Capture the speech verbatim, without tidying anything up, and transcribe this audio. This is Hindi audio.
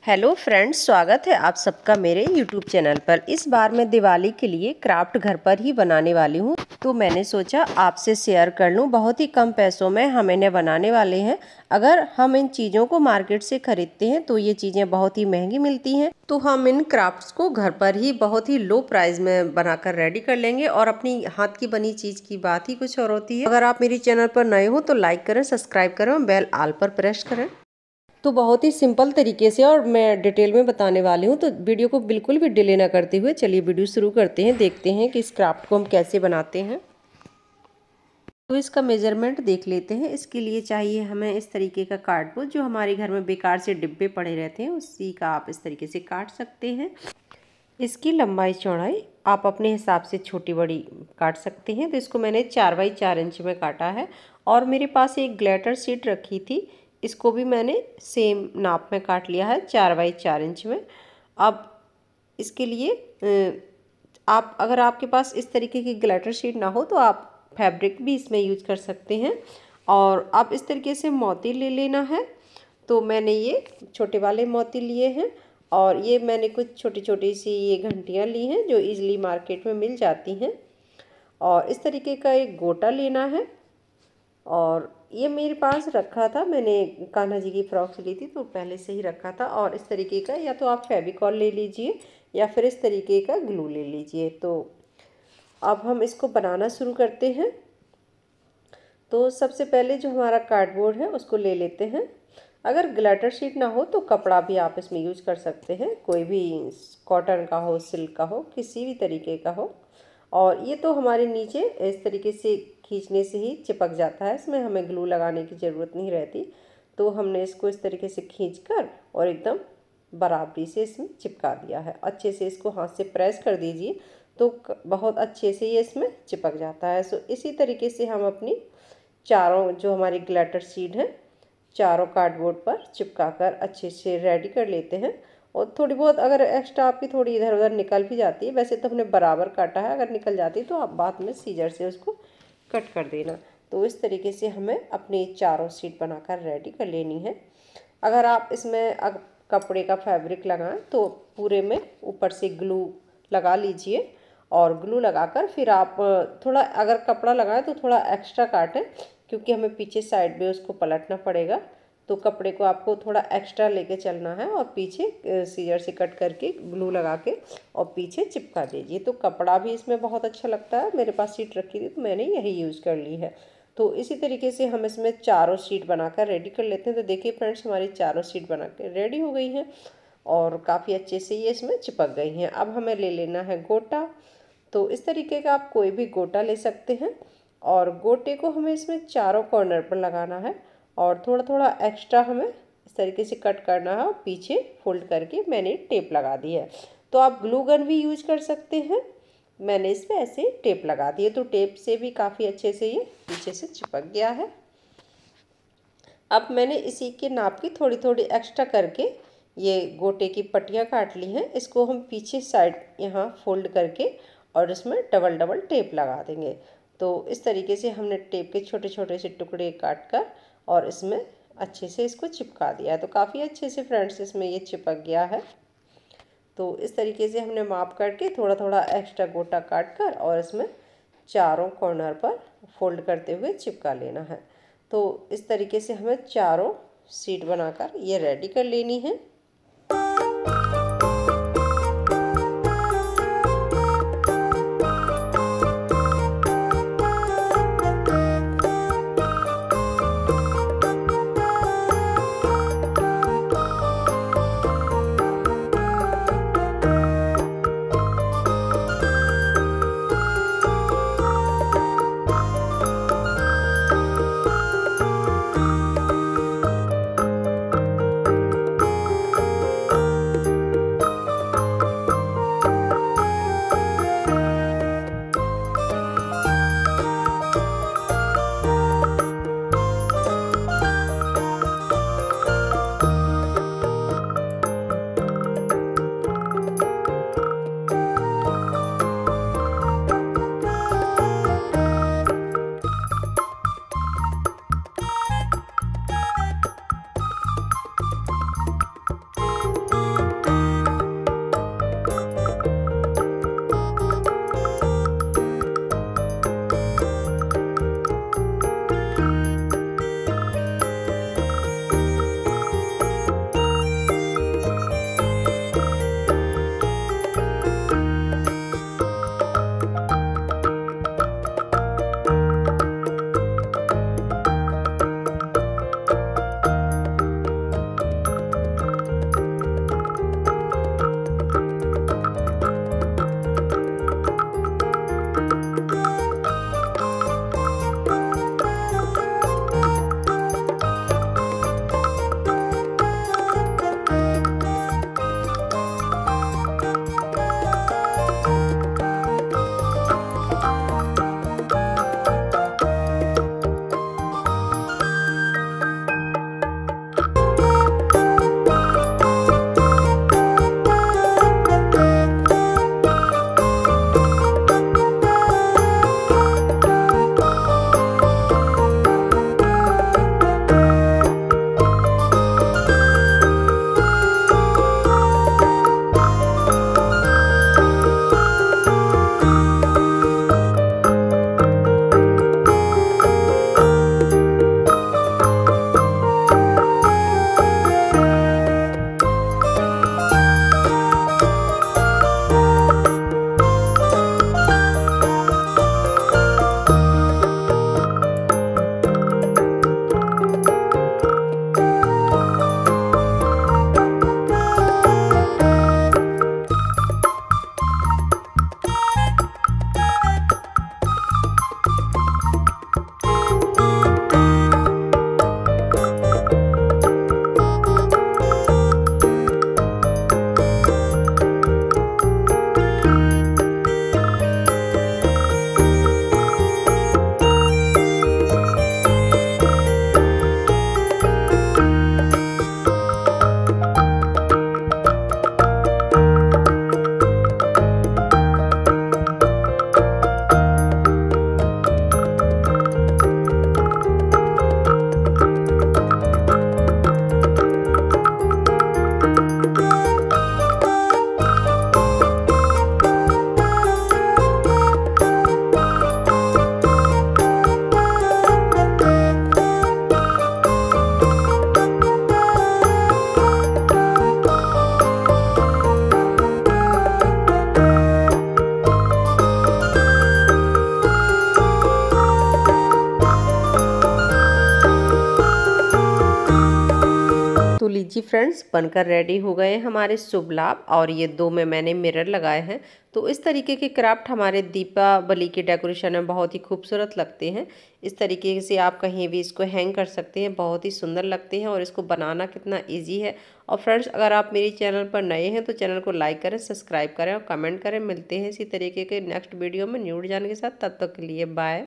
हेलो फ्रेंड्स, स्वागत है आप सबका मेरे यूट्यूब चैनल पर। इस बार मैं दिवाली के लिए क्राफ्ट घर पर ही बनाने वाली हूँ, तो मैंने सोचा आपसे शेयर कर लूँ। बहुत ही कम पैसों में हम इन्हें बनाने वाले हैं। अगर हम इन चीज़ों को मार्केट से खरीदते हैं तो ये चीज़ें बहुत ही महंगी मिलती हैं, तो हम इन क्राफ्ट्स को घर पर ही बहुत ही लो प्राइस में बनाकर रेडी कर लेंगे। और अपनी हाथ की बनी चीज़ की बात ही कुछ और होती है। अगर आप मेरे चैनल पर नए हो तो लाइक करें, सब्सक्राइब करें और बेल आल पर प्रेस करें। तो बहुत ही सिंपल तरीके से और मैं डिटेल में बताने वाली हूँ, तो वीडियो को बिल्कुल भी डिले ना करते हुए चलिए वीडियो शुरू करते हैं। देखते हैं कि इस क्राफ्ट को हम कैसे बनाते हैं। तो इसका मेजरमेंट देख लेते हैं। इसके लिए चाहिए हमें इस तरीके का कार्डबोर्ड, जो हमारे घर में बेकार से डिब्बे पड़े रहते हैं, उसी का आप इस तरीके से काट सकते हैं। इसकी लंबाई चौड़ाई आप अपने हिसाब से छोटी बड़ी काट सकते हैं। तो इसको मैंने चार बाई चार इंच में काटा है। और मेरे पास एक ग्लिटर शीट रखी थी, इसको भी मैंने सेम नाप में काट लिया है, चार बाई चार इंच में। अब इसके लिए आप, अगर आपके पास इस तरीके की ग्लिटर शीट ना हो तो आप फैब्रिक भी इसमें यूज कर सकते हैं। और आप इस तरीके से मोती ले लेना है। तो मैंने ये छोटे वाले मोती लिए हैं, और ये मैंने कुछ छोटी छोटी सी ये घंटियाँ ली हैं जो इजीली मार्केट में मिल जाती हैं। और इस तरीके का एक गोटा लेना है, और ये मेरे पास रखा था, मैंने कान्हा जी की फ्रॉक ली थी तो पहले से ही रखा था। और इस तरीके का या तो आप फेविकॉल ले लीजिए या फिर इस तरीके का ग्लू ले लीजिए। तो अब हम इसको बनाना शुरू करते हैं। तो सबसे पहले जो हमारा कार्डबोर्ड है उसको ले लेते हैं। अगर ग्लिटर शीट ना हो तो कपड़ा भी आप इसमें यूज कर सकते हैं, कोई भी, कॉटन का हो, सिल्क का हो, किसी भी तरीके का हो। और ये तो हमारे नीचे इस तरीके से खींचने से ही चिपक जाता है, इसमें हमें ग्लू लगाने की ज़रूरत नहीं रहती। तो हमने इसको इस तरीके से खींचकर और एकदम बराबरी से इसमें चिपका दिया है। अच्छे से इसको हाथ से प्रेस कर दीजिए तो बहुत अच्छे से ये इसमें चिपक जाता है। सो इसी तरीके से हम अपनी चारों जो हमारी ग्लिटर शीट है, चारों कार्डबोर्ड पर चिपका कर अच्छे से रेडी कर लेते हैं। और थोड़ी बहुत अगर एक्स्ट्रा आपकी थोड़ी इधर उधर निकल भी जाती है, वैसे तो हमने बराबर काटा है, अगर निकल जाती है तो आप बाद में सीजर से उसको कट कर देना। तो इस तरीके से हमें अपनी चारों शीट बनाकर रेडी कर लेनी है। अगर आप इसमें अगर कपड़े का फैब्रिक लगाएं तो पूरे में ऊपर से ग्लू लगा लीजिए। और ग्लू लगाकर फिर आप थोड़ा, अगर कपड़ा लगाएं तो थोड़ा एक्स्ट्रा काटें, क्योंकि हमें पीछे साइड में उसको पलटना पड़ेगा। तो कपड़े को आपको थोड़ा एक्स्ट्रा लेके चलना है और पीछे सीजर से कट करके ग्लू लगा के और पीछे चिपका दीजिए। तो कपड़ा भी इसमें बहुत अच्छा लगता है। मेरे पास शीट रखी थी तो मैंने यही यूज़ कर ली है। तो इसी तरीके से हम इसमें चारों शीट बनाकर रेडी कर लेते हैं। तो देखिए फ्रेंड्स, हमारी चारों शीट बना के रेडी हो गई हैं और काफ़ी अच्छे से ये इसमें चिपक गई हैं। अब हमें ले लेना है गोटा। तो इस तरीके का आप कोई भी गोटा ले सकते हैं, और गोटे को हमें इसमें चारों कॉर्नर पर लगाना है और थोड़ा थोड़ा एक्स्ट्रा हमें इस तरीके से कट करना है। और पीछे फोल्ड करके मैंने टेप लगा दी है। तो आप ग्लू गन भी यूज कर सकते हैं, मैंने इस पर ऐसे टेप लगा दी है। तो टेप से भी काफ़ी अच्छे से ये पीछे से चिपक गया है। अब मैंने इसी के नाप की थोड़ी थोड़ी एक्स्ट्रा करके ये गोटे की पट्टियाँ काट ली हैं। इसको हम पीछे साइड यहाँ फोल्ड करके और इसमें डबल डबल टेप लगा देंगे। तो इस तरीके से हमने टेप के छोटे छोटे से टुकड़े काट कर और इसमें अच्छे से इसको चिपका दिया है। तो काफ़ी अच्छे से फ्रेंड्स इसमें ये चिपक गया है। तो इस तरीके से हमने माप करके थोड़ा थोड़ा एक्स्ट्रा गोटा काट कर और इसमें चारों कॉर्नर पर फोल्ड करते हुए चिपका लेना है। तो इस तरीके से हमें चारों शीट बनाकर ये रेडी कर लेनी है। तो लीजिए फ्रेंड्स, बनकर रेडी हो गए हमारे शुभ लाभ। और ये दो में मैंने मिरर लगाए हैं। तो इस तरीके के क्राफ्ट हमारे दीपावली के डेकोरेशन में बहुत ही खूबसूरत लगते हैं। इस तरीके से आप कहीं भी इसको हैंग कर सकते हैं, बहुत ही सुंदर लगते हैं। और इसको बनाना कितना ईजी है। और फ्रेंड्स, अगर आप मेरे चैनल पर नए हैं तो चैनल को लाइक करें, सब्सक्राइब करें और कमेंट करें। मिलते हैं इसी तरीके के नेक्स्ट वीडियो में न्यू डिजाइन के साथ। तब तक के लिए बाय।